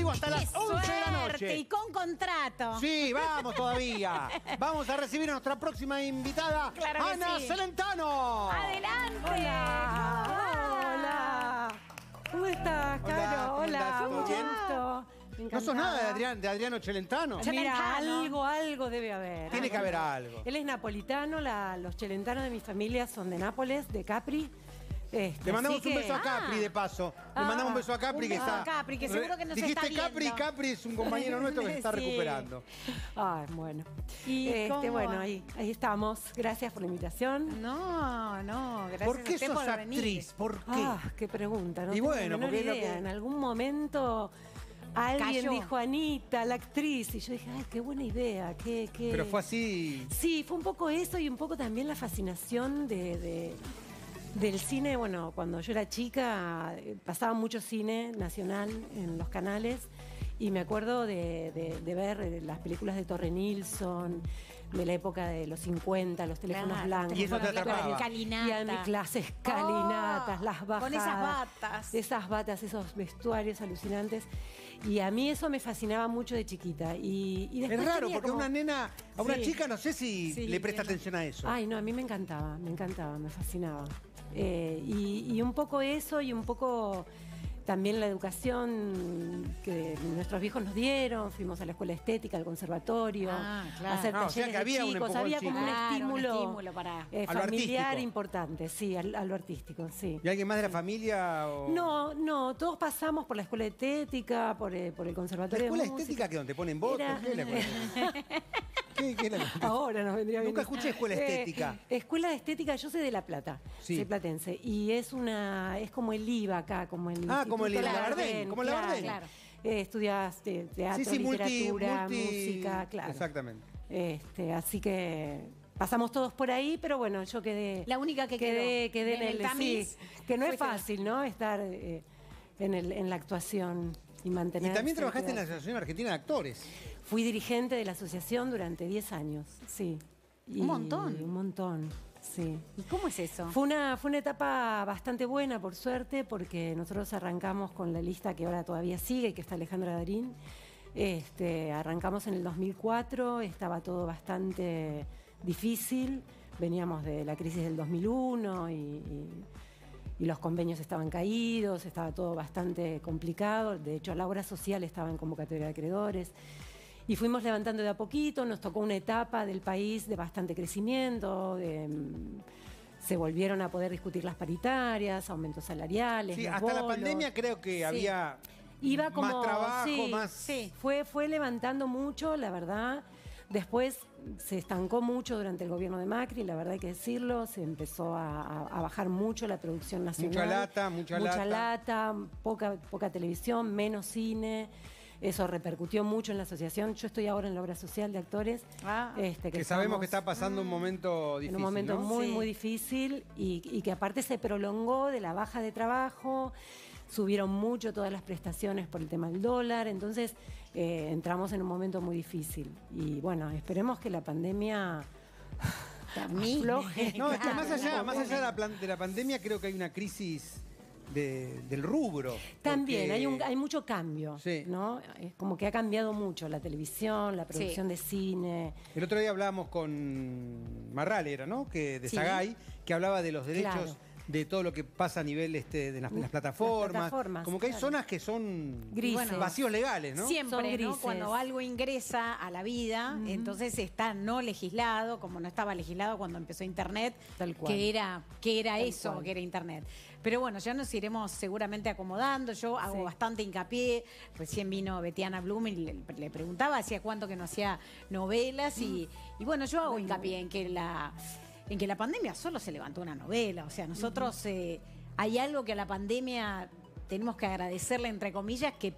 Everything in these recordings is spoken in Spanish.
vivo hasta las 11 de la noche. Y con contrato. Sí, vamos todavía. Vamos a recibir a nuestra próxima invitada, Claro que Ana sí. Celentano. ¡Adelante! Hola. ¿Cómo estás, Hola, Caro? ¿cómo andás? Hola, ¿Todo un bien? gusto. No sos nada de Adriano Celentano. Mira, Celentano. algo debe haber. Tiene que haber algo. Él es napolitano, los celentanos de mi familia son de Nápoles, de Capri. Le mandamos un beso a Capri, de paso. Le mandamos un beso a Capri, que beso está... a Capri, que seguro que nos Dijiste está Capri, viendo. Capri es un compañero nuestro que se está Sí. recuperando. Ay, bueno. ¿Y cómo? Bueno, ahí estamos. Gracias por la invitación. No, gracias ¿Por qué a usted sos por venir. actriz? ¿Por qué? Ah, qué pregunta. No Y tengo bueno, la menor porque es lo idea. que- En algún momento alguien Cayó. dijo Anita, la actriz. Y yo dije, ay, qué buena idea. Pero fue así... Sí, fue un poco eso y un poco también la fascinación del cine. Bueno, cuando yo era chica pasaba mucho cine nacional en los canales y me acuerdo de ver las películas de Torre Nilsson, de la época de los 50, los teléfonos Claro, blancos. Y eso te teléfonos atrapaba. blancos, escalinata. Y a mi clase escalinatas, Oh, las bajadas. con esas batas. Esas batas, esos vestuarios alucinantes. Y a mí eso me fascinaba mucho de chiquita. Y después Es raro, tenía porque como- una nena, a una Sí. chica no sé si Sí, le presta entiendo. atención a eso. Ay, no, a mí me encantaba, me fascinaba. Y un poco eso y un poco también la educación que nuestros viejos nos dieron. Fuimos a la escuela estética, al conservatorio, Ah, claro. a hacer Ah, o sea talleres que había de un chicos. empujón, Había sí. como un Claro, un estímulo, estímulo para- A lo familiar artístico. importante, sí, a lo artístico, sí. ¿Y alguien más de la familia? O... No, todos pasamos por la escuela de estética, por el ¿La conservatorio escuela de música. estética que donde ponen votos? Era- ¿Qué es la escuela estética? ¿Qué es la escuela estética? Ahora nos vendría bien. Nunca escuché escuela estética. Escuela de estética, yo soy de La Plata, Sí. soy platense. Y es como el IVA acá, como el Ah, como el Instituto Labardén, como el claro, Labardén. claro. Estudias teatro, Sí, sí, literatura, música, claro. Exactamente. Así que pasamos todos por ahí, pero bueno, yo quedé. La única que quedé quedó en en el tamiz sí, que no es fuiste vos. fácil, ¿no? Estar en la actuación y mantener. Y también trabajaste en la Asociación Argentina de Actores. Fui dirigente de la asociación durante 10 años, sí. Un montón. Un montón, sí. ¿Y cómo es eso? Fue una etapa bastante buena, por suerte, porque nosotros arrancamos con la lista que ahora todavía sigue, que está Alejandra Darín. Arrancamos en el 2004, estaba todo bastante difícil. Veníamos de la crisis del 2001 y los convenios estaban caídos, estaba todo bastante complicado. De hecho, la obra social estaba en convocatoria de acreedores. Y fuimos levantando de a poquito, nos tocó una etapa del país de bastante crecimiento, se volvieron a poder discutir las paritarias, aumentos salariales. Sí, los hasta la bonos. pandemia creo que Sí. había Iba como, más trabajo, sí, más... sí. Fue levantando mucho, la verdad. Después se estancó mucho durante el gobierno de Macri, la verdad hay que decirlo. Se empezó a bajar mucho la producción nacional. Mucha lata, poca televisión, menos cine. Eso repercutió mucho en la asociación. Yo estoy ahora en la obra social de actores. Que sabemos que está pasando un momento difícil, En un momento ¿no? muy, Sí. muy difícil y que aparte se prolongó de la baja de trabajo. Subieron mucho todas las prestaciones por el tema del dólar, entonces entramos en un momento muy difícil. Y bueno, esperemos que la pandemia afloje. No, es que más allá de la pandemia creo que hay una crisis del rubro. También porque- hay mucho cambio, Sí. ¿no? Es como que ha cambiado mucho la televisión, la producción de cine. El otro día hablábamos con Marral, era, ¿no? De Sí. Sagay, que hablaba de los derechos Claro. de todo lo que pasa a nivel de las plataformas. Las plataformas, como que hay claro. zonas que son Grises. vacíos legales, ¿no? Son Siempre, ¿no? grises. Cuando algo ingresa a la vida, entonces está no legislado, como no estaba legislado cuando empezó Internet, Tal cual. que era Tal eso, cual. que era Internet. Pero bueno, ya nos iremos seguramente acomodando. Yo hago Sí. bastante hincapié. Recién vino Betiana Blum y le preguntaba hacía cuánto que no hacía novelas y bueno, yo hago hincapié en que la pandemia solo se levantó una novela. O sea, nosotros hay algo que a la pandemia tenemos que agradecerle, entre comillas, que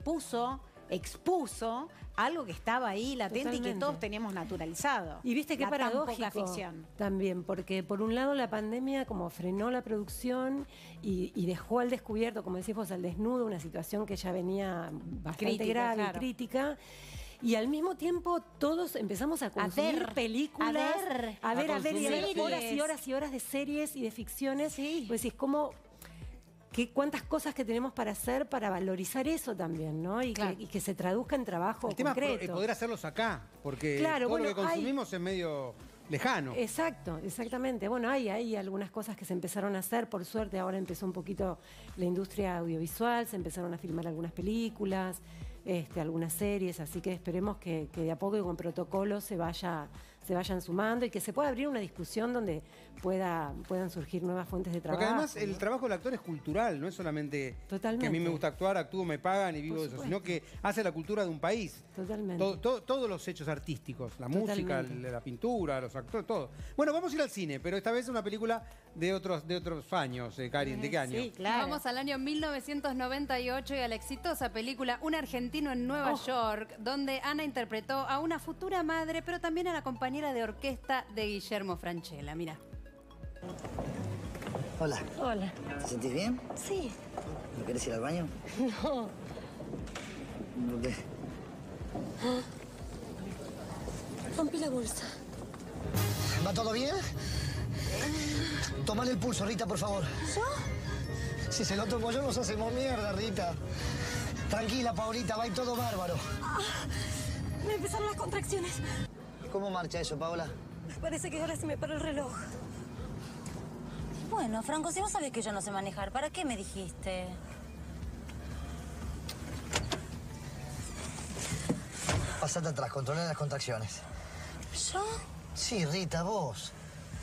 expuso algo que estaba ahí latente y que Totalmente. todos teníamos naturalizado. Y viste qué La tan paradójico poca ficción. también, porque por un lado la pandemia como frenó la producción y dejó al descubierto, como decís vos, al desnudo, una situación que ya venía bastante Crítica, grave claro. y crítica. Y al mismo tiempo todos empezamos a consumir ver, películas, a ver, y a ver consumir horas y series. horas y horas de series y de ficciones. Sí. Pues es como cuántas cosas que tenemos para hacer para valorizar eso también, ¿no? Y, Claro. que se traduzca en trabajo El tema concreto. es poder hacerlos acá, porque Claro, todo bueno, lo que consumimos es medio lejano. Exacto, exactamente. Bueno, hay algunas cosas que se empezaron a hacer, por suerte ahora empezó un poquito la industria audiovisual, se empezaron a filmar algunas películas, algunas series, así que esperemos que de a poco y con protocolos se vayan sumando y que se pueda abrir una discusión donde puedan surgir nuevas fuentes de trabajo. Porque además ¿no? el trabajo del actor es cultural, no es solamente Totalmente. que a mí me gusta actuar, actúo, me pagan y vivo de eso, supuesto. sino que hace la cultura de un país. Totalmente. Todos los hechos artísticos, la música, Totalmente. la pintura, los actores, todo. Bueno, vamos a ir al cine, pero esta vez es una película de otros años, Karin. ¿De qué año? Sí, claro. Vamos al año 1998 y a la exitosa película Un argentino en Nueva York, donde Ana interpretó a una futura madre, pero también a la compañera de orquesta de Guillermo Francella. Mira. Hola, Hola. ¿te sentís bien? Sí. ¿No querés ir al baño? No. ¿Por qué? Rompí la bolsa. ¿Va todo bien? Tomale el pulso, Rita, por favor. ¿Yo? Si se lo tomo yo, nos hacemos mierda, Rita. Tranquila, Paulita, va a ir todo bárbaro. Me empezaron las contracciones. ¿Cómo marcha eso, Paola? Parece que ahora se me paró el reloj. Bueno, Franco, si vos sabés que yo no sé manejar, ¿para qué me dijiste? Pasate atrás, controla las contracciones. ¿Yo? Sí, Rita, vos.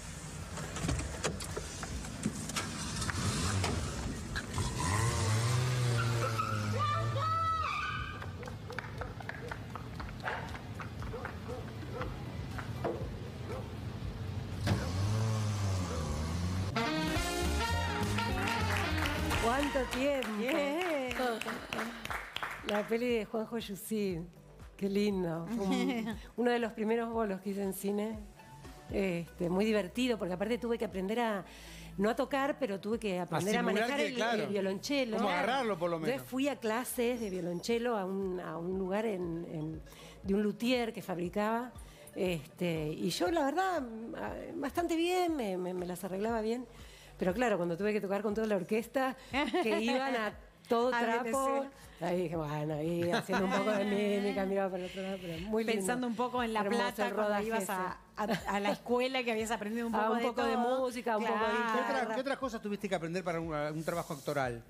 ¿Cuánto tiempo? La peli de Juanjo Yusid. Qué lindo. Uno de los primeros bolos que hice en cine. Muy divertido, porque aparte tuve que aprender no a tocar, pero tuve que aprender a simular manejar que, claro, el violonchelo. cómo agarrarlo, por lo menos. Entonces fui a clases de violonchelo a un lugar de un luthier que fabricaba. Y yo, la verdad, bastante bien, me las arreglaba bien. Pero claro, cuando tuve que tocar con toda la orquesta, que iban a todo A trapo, Venezuela. ahí dije, bueno, ahí haciendo un poco de mímica, miraba para el otro lado, pero muy lindo. Pensando un poco en La Hermoso Plata el cuando rodaje ibas ese. a la escuela, que habías aprendido un poco, Un poco de todo. música, un poco de ¿Qué, guitarra. qué otras cosas tuviste que aprender para un trabajo actoral?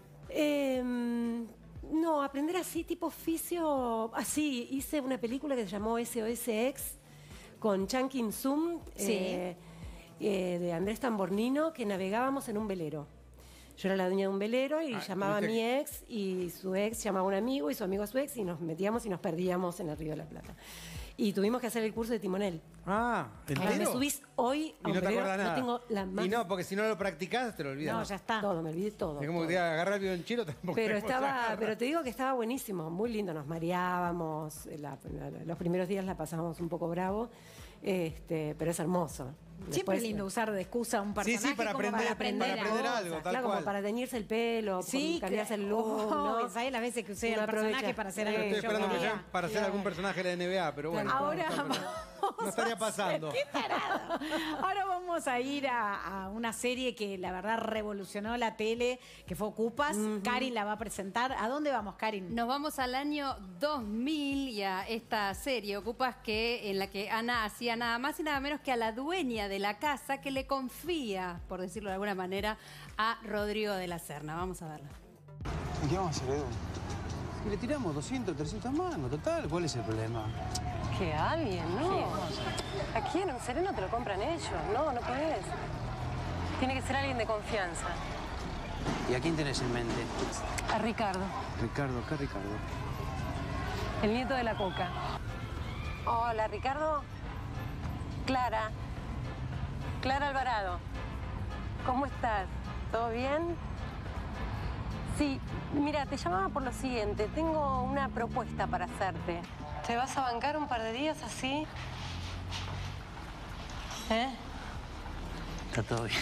No, aprender así, tipo oficio. Así, hice una película que se llamó SOS Ex con Chan Kim Sum, Sí. de Andrés Tambornino, que navegábamos en un velero. Yo era la dueña de un velero y llamaba a tuviste- mi ex y su ex llamaba a un amigo y su amigo a su ex y nos metíamos y nos perdíamos en el Río de la Plata. Y tuvimos que hacer el curso de timonel. Ah, Me ¿entero? subís hoy a Y un no te velero, acuerdas nada. no tengo la más... Y no, porque si no lo practicás, te lo olvidas. No, ya está. Todo, me olvidé todo. Es como todo. que te agarrar el violonchelo tampoco. Pero te podés agarrar. pero te digo que estaba buenísimo, muy lindo, nos mareábamos, los primeros días la pasábamos un poco bravo, pero es hermoso. Siempre Después, es lindo usar de excusa un Sí, personaje sí, para como aprender, aprender para aprender cosas. algo, tal claro, cual. como para teñirse el pelo, Sí, cambiarse el look, oh, ¿no? ¿sabes las veces que usé Uno el personaje aprovecha. para hacer Yo algo estoy que yo esperando que quería? sean para ser algún personaje de la NBA, pero bueno. Ahora no estaría pasando. ¡Qué tarado! Ahora vamos a ir a una serie que la verdad revolucionó la tele, que fue Ocupas. Karin la va a presentar. ¿A dónde vamos, Karin? Nos vamos al año 2000 y a esta serie Ocupas, en la que Ana hacía nada más y nada menos que a la dueña de la casa, que le confía, por decirlo de alguna manera, a Rodrigo de la Serna. Vamos a verla. ¿Y qué vamos a hacer, Edu? Si le tiramos 200, 300 mangos, total, ¿cuál es el problema? Que alguien, ¿no? ¿A quién? Un sereno te lo compran ellos, no podés. Tiene que ser alguien de confianza. ¿Y a quién tenés en mente? A Ricardo, Ricardo, ¿qué Ricardo? el nieto de la Coca. Hola, Ricardo. Clara. Clara Alvarado. ¿Cómo estás? ¿Todo bien? Sí, mira, te llamaba por lo siguiente. Tengo una propuesta para hacerte. ¿Te vas a bancar un par de días así? ¿Eh? Está todo bien.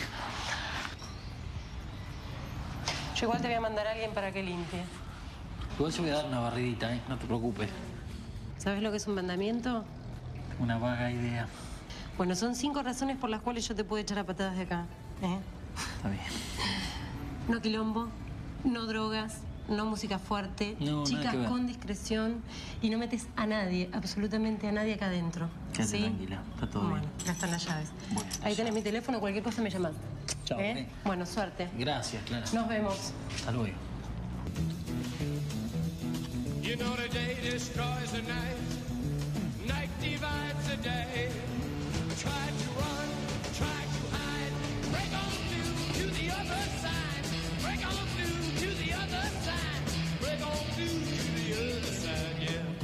Yo igual te voy a mandar a alguien para que limpie. Igual yo voy a dar una barridita, ¿eh? No te preocupes. ¿Sabes lo que es un mandamiento? Tengo una vaga idea. Bueno, son 5 razones por las cuales yo te puedo echar a patadas de acá. ¿Eh? Está bien. No quilombo, No drogas, no música fuerte, No, nada chicas que ver. con discreción y no metes a nadie, absolutamente a nadie acá adentro. Quédate ¿Sí? tranquila, está todo Bueno, bien. ya están las llaves. Bueno, Ahí tenés mi teléfono, cualquier cosa me llamás. Chao, ok. Bueno, suerte. Gracias, Clara. Nos vemos. Hasta luego. You know the day destroys the night, night divides the day. Try to run, try to hide, break on through to the other side, break on through to the other side, break on through to the other side,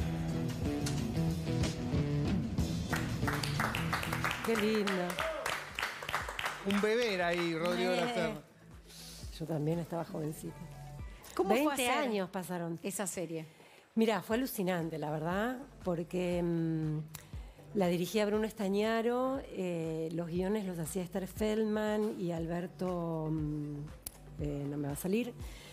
yeah. Qué lindo. Un bebé era ahí, Rodrigo de la Serna. Yo también estaba jovencita. ¿Cómo 20 fue hacer años pasaron. esa serie? Mira, fue alucinante, la verdad, porque la dirigía Bruno Estañaro, los guiones los hacía Esther Feldman y Alberto, no me va a salir.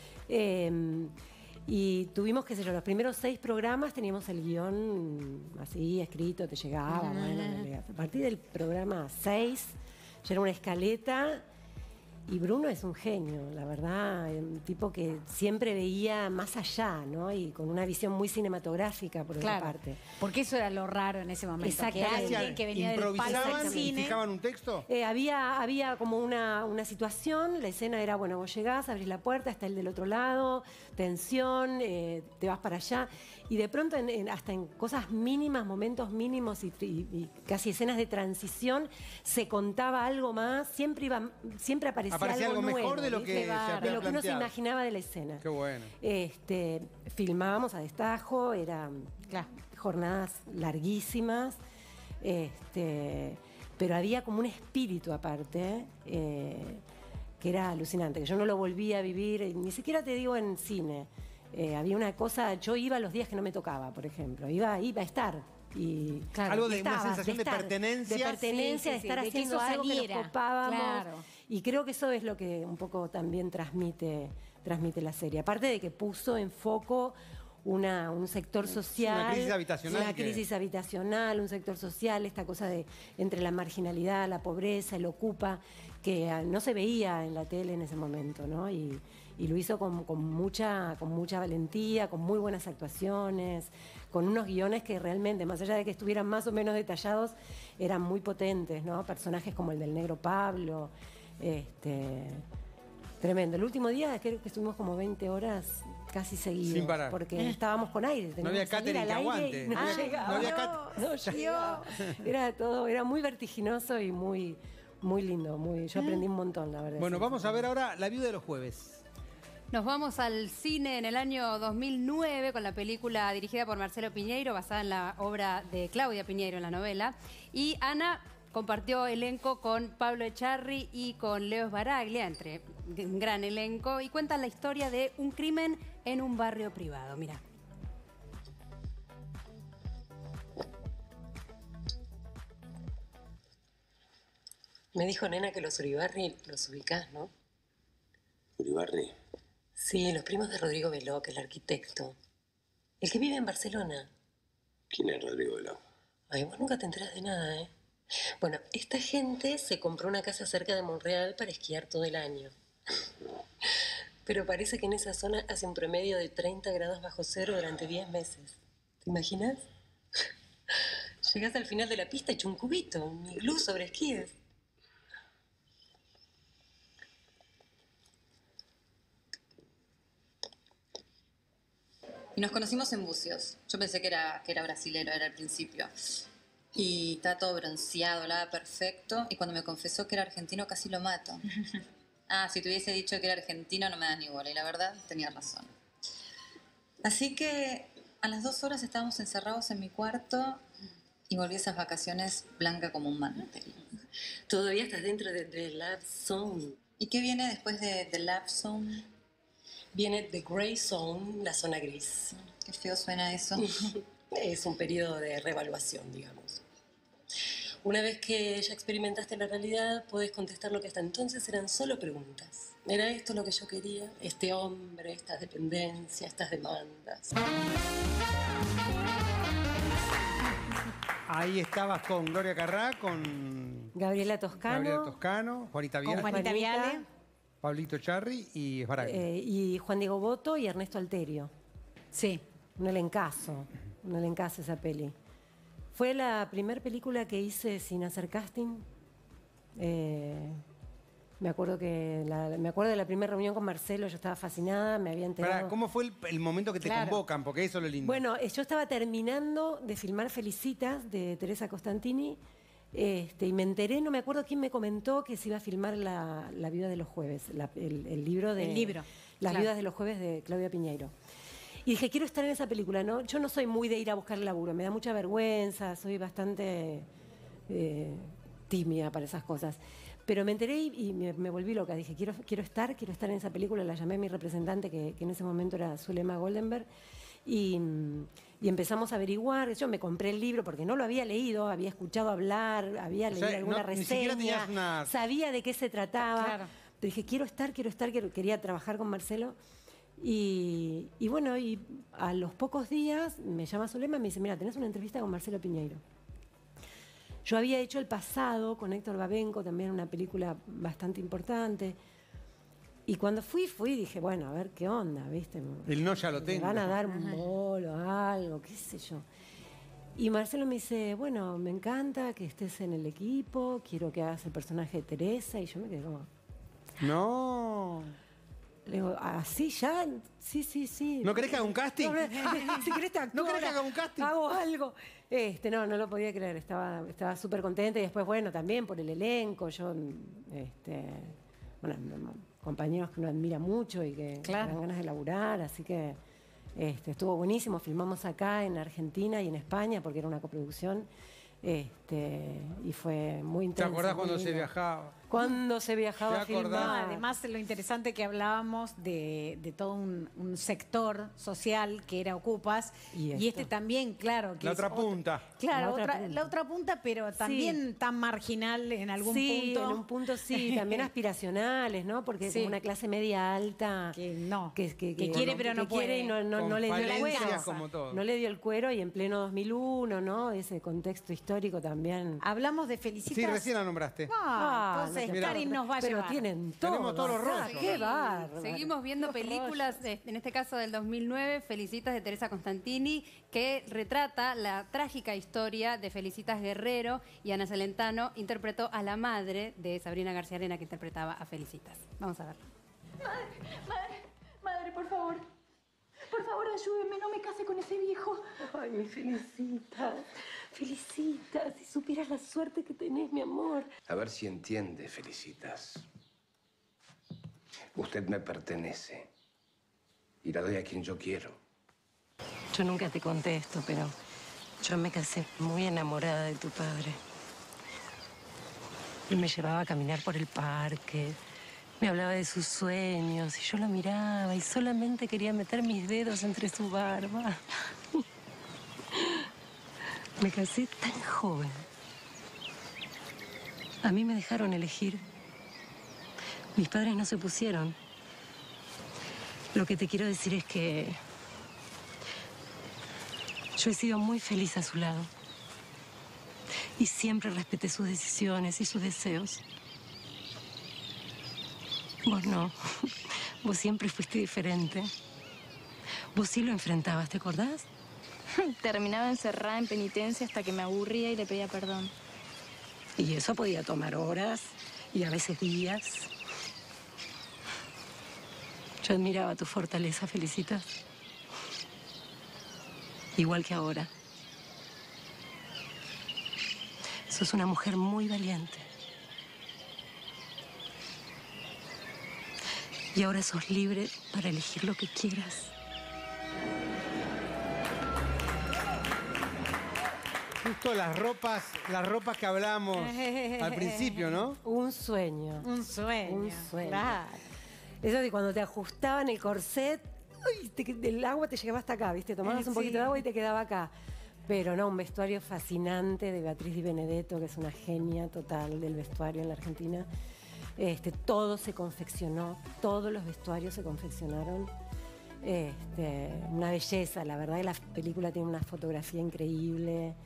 Y tuvimos, qué sé yo, los primeros 6 programas teníamos el guión así, escrito, te llegaba, bueno, a partir del programa 6 ya era una escaleta. Y Bruno es un genio, la verdad, un tipo que siempre veía más allá, ¿no? Y con una visión muy cinematográfica, por otra parte. Porque eso era lo raro en ese momento. Exactamente. Que alguien que venía del palo del ¿Improvisaban y cine. fijaban un texto? Había como una situación, la escena era, bueno, vos llegás, abrís la puerta, está el del otro lado, tensión, te vas para allá. Y de pronto, hasta en cosas mínimas, momentos mínimos y casi escenas de transición, se contaba algo más, siempre aparecía algo nuevo, mejor de lo ¿viste? que se había de lo que uno se planteado. imaginaba de la escena. Qué bueno. Filmábamos a destajo, eran jornadas larguísimas, pero había como un espíritu aparte que era alucinante, que yo no lo volví a vivir, ni siquiera te digo en cine. Había una cosa, yo iba los días que no me tocaba, por ejemplo, iba a estar. Y Claro, algo de una sensación de pertenencia. de pertenencia, Sí, sí, de estar sí, de que haciendo eso algo que saliera. nos copábamos. Claro. Y creo que eso es lo que un poco también transmite la serie. Aparte de que puso en foco un sector social. Una crisis habitacional. Una crisis habitacional, un sector social, esta cosa de entre la marginalidad, la pobreza, el ocupa, que no se veía en la tele en ese momento, ¿no? Y lo hizo con mucha valentía, con muy buenas actuaciones, con unos guiones que realmente, más allá de que estuvieran más o menos detallados, eran muy potentes, ¿no? Personajes como el del negro Pablo, tremendo. El último día creo que estuvimos como 20 horas casi seguidos. Sin parar. Porque estábamos con aire. No había teníamos que salir catering al que aire aguante. y no llegaba. No llegaba. Era todo, era muy vertiginoso y muy lindo. Yo aprendí un montón, la verdad. Bueno, sí. vamos a ver ahora La Viuda de los Jueves. Nos vamos al cine en el año 2009 con la película dirigida por Marcelo Piñeiro, basada en la obra de Claudia Piñeiro, en la novela. Y Ana compartió elenco con Pablo Echarri y con Leo Sbaraglia, entre un gran elenco, y cuentan la historia de un crimen en un barrio privado. Mirá. Me dijo Nena que los Uribarri los ubicás, ¿no? Uribarri. Sí, los primos de Rodrigo Veloc, el arquitecto. El que vive en Barcelona. ¿Quién es Rodrigo Veloc? Ay, vos nunca te enterás de nada, ¿eh? Bueno, esta gente se compró una casa cerca de Monreal para esquiar todo el año. Pero parece que en esa zona hace un promedio de 30 grados bajo cero durante 10 meses. ¿Te imaginas? Llegás al final de la pista hecho un cubito, un iglú sobre esquíes. Y nos conocimos en Bucios. Yo pensé que era brasilero, era al principio. Y estaba todo bronceado, hablaba perfecto. Y cuando me confesó que era argentino, casi lo mato. Si te hubiese dicho que era argentino, no me das ni bola. Y la verdad, tenía razón. Así que a las 2 horas estábamos encerrados en mi cuarto y volví a esas vacaciones blanca como un mantel. Todavía estás dentro de The Love Zone. ¿Y qué viene después de The Love Zone? Viene The Grey Zone, la zona gris. Qué feo suena eso. Es un periodo de reevaluación, digamos. Una vez que ya experimentaste la realidad, puedes contestar lo que hasta entonces eran solo preguntas. ¿Era esto lo que yo quería? Este hombre, estas dependencias, estas demandas. Ahí estabas con Gloria Carrá, con Gabriela Toscano. Juanita Viale. Con Juanita Viale. Pablito Charri y Esbaraglia. Y Juan Diego Botto y Ernesto Alterio. Sí. Un elencazo esa peli. Fue la primera película que hice sin hacer casting. Me acuerdo de la primera reunión con Marcelo, yo estaba fascinada, me había enterado. Pará, ¿cómo fue el momento que te convocan? Porque eso es lo lindo. Bueno, yo estaba terminando de filmar Felicitas de Teresa Costantini y me enteré, no me acuerdo quién me comentó que se iba a filmar La viuda de los jueves, el libro de... El libro, Las claro. viudas de los jueves de Claudia Piñeiro. Y dije, quiero estar en esa película, ¿no? Yo no soy muy de ir a buscar laburo, me da mucha vergüenza, soy bastante tímida para esas cosas. Pero me enteré y me volví loca. Dije, quiero estar en esa película. La llamé a mi representante, que en ese momento era Zulema Goldenberg, y empezamos a averiguar. Yo me compré el libro porque no lo había leído, había escuchado hablar, había leído alguna ni siquiera reseña, tenías sabía de qué se trataba. Claro. Pero dije, quería trabajar con Marcelo. Y bueno, y a los pocos días me llama Zulema y me dice, mira, tenés una entrevista con Marcelo Piñeiro. Yo había hecho El pasado con Héctor Babenco, también una película bastante importante. Y cuando fui y dije, bueno, a ver qué onda, ¿viste? El no ya lo tengo. Me van a dar un bolo, algo, qué sé yo. Y Marcelo me dice, bueno, me encanta que estés en el equipo, quiero que hagas el personaje de Teresa. Y yo me quedé como... No. Le digo, ¿así ya? Sí. ¿No querés que haga un casting? Si querés te actúo, ¿No querés que haga un casting? hago algo. No lo podía creer, estaba súper contenta. Y después, bueno, también por el elenco, yo, compañeros que uno admira mucho y que dan ganas de laburar, así que estuvo buenísimo. Filmamos acá en Argentina y en España, porque era una coproducción, y fue muy intenso. ¿Te acordás cuando muy se lindo. viajaba? Cuando se viajaba a ¿Te acordás? filmar. Además, lo interesante que hablábamos de todo un sector social que era Ocupas, y este también, claro. Que La es otra punta. Claro, La otra punta. la otra punta, pero también tan marginal en algún Sí, punto. en un punto sí, también aspiracionales, ¿no? Porque es Sí. como una clase media alta. Que no, que quiere pero no quiere y puede. no le dio el falencias cuero. como todo. No le dio el cuero y en pleno 2001, ¿no? Ese contexto histórico también. Hablamos de Felicitas. Sí, recién la nombraste. Entonces, no te Karin acuerdo. nos va a Pero llevar. tienen todo. Tenemos todos los rollos. ¡Qué bárbaro! Seguimos viendo películas, en este caso del 2009, Felicitas de Teresa Costantini, que retrata la trágica historia de Felicitas Guerrero, y Ana Celentano interpretó a la madre de Sabrina García Arena, que interpretaba a Felicitas. Vamos a verlo. Madre, por favor. Por favor, ayúdeme, no me case con ese viejo. Ay, mi Felicitas. Felicitas, si supieras la suerte que tenés, mi amor. A ver si entiende, Felicitas. Usted me pertenece. Y la doy a quien yo quiero. Yo nunca te conté esto, pero yo me casé muy enamorada de tu padre. Él me llevaba a caminar por el parque, me hablaba de sus sueños, y yo lo miraba y solamente quería meter mis dedos entre su barba. Me casé tan joven. A mí me dejaron elegir. Mis padres no se opusieron. Lo que te quiero decir es que yo he sido muy feliz a su lado. Y siempre respeté sus decisiones y sus deseos. Vos no. Vos siempre fuiste diferente. Vos sí lo enfrentabas, ¿te acordás? Terminaba encerrada en penitencia hasta que me aburría y le pedía perdón. Y eso podía tomar horas y a veces días. Yo admiraba tu fortaleza, Felicitas. Igual que ahora. Sos una mujer muy valiente. Y ahora sos libre para elegir lo que quieras. Justo las ropas que hablábamos al principio, ¿no? Un sueño. Un sueño. Un sueño. Claro. Eso de cuando te ajustaban el corset, uy, el agua te llegaba hasta acá, ¿viste? Tomabas un poquito de agua y te quedaba acá. Pero no, un vestuario fascinante de Beatriz Di Benedetto, que es una genia total del vestuario en la Argentina. Todo se confeccionó, todos los vestuarios se confeccionaron. Una belleza, la verdad que la película tiene una fotografía increíble.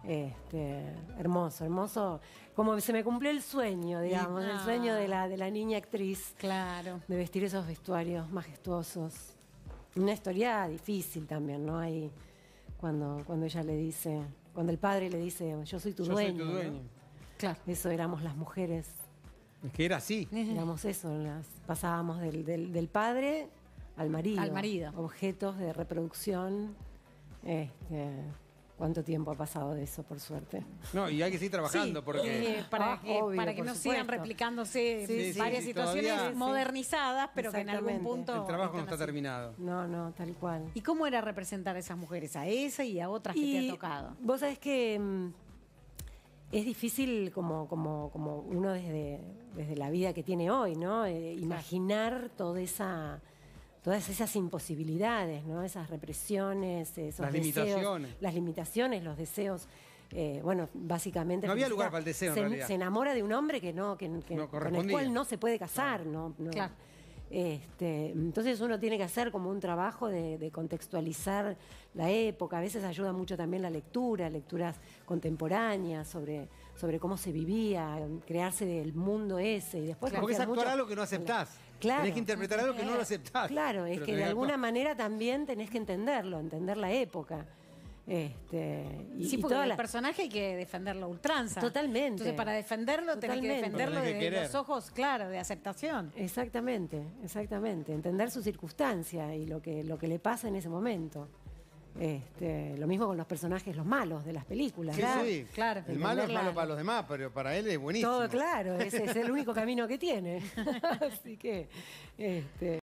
Hermoso, hermoso. Como se me cumplió el sueño, digamos, el sueño de la niña actriz. Claro. De vestir esos vestuarios majestuosos. Una historia difícil también, ¿no? Ahí, cuando ella le dice, cuando el padre le dice, yo soy tu dueño. Soy tu dueño. ¿no? Claro. Eso éramos las mujeres. Es que era así. Éramos eso, pasábamos del padre al marido. Al marido. Objetos de reproducción. ¿Cuánto tiempo ha pasado de eso, por suerte? No, y hay que seguir trabajando porque... para que obvio, no por sigan supuesto. replicándose Sí, varias sí, situaciones todavía- modernizadas, pero que en algún Exactamente. punto... El trabajo no están está así. terminado. No, tal cual. ¿Y cómo era representar a esas mujeres? A esa y a otras que te ha tocado. Vos sabés que es difícil como uno desde la vida que tiene hoy, ¿no? Imaginar todas esas imposibilidades, ¿no? Esas represiones, esos Las deseos, limitaciones. las limitaciones, los deseos. Bueno, básicamente No había Felicita lugar para el deseo, en se, realidad. se enamora de un hombre que con el correspondía. cual no se puede casar, ¿no? Claro. Entonces uno tiene que hacer como un trabajo de contextualizar la época. A veces ayuda mucho también la lectura, lecturas contemporáneas sobre cómo se vivía, crearse del mundo ese. Y después Porque es confiar actuar mucho algo que no aceptás. Claro. Tenés que interpretar algo que no lo aceptás. Claro, es Pero que tenés de alguna actuar. manera también tenés que entenderlo, entender la época. Sí, porque toda el la- personaje hay que defenderlo a ultranza. Totalmente. Entonces, para defenderlo, tenés que Totalmente. defenderlo Lo tenés que desde querer. los ojos, claro, de aceptación. Exactamente. Entender su circunstancia y lo que le pasa en ese momento. Lo mismo con los personajes, los malos de las películas. Sí, ¿no? sí. Claro. El malo es Entenderla- malo para los demás, pero para él es buenísimo. Todo claro, ese es el único camino que tiene. Así que,